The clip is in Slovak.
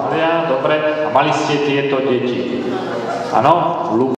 Mária, dobre. A mali ste tieto deti? Áno?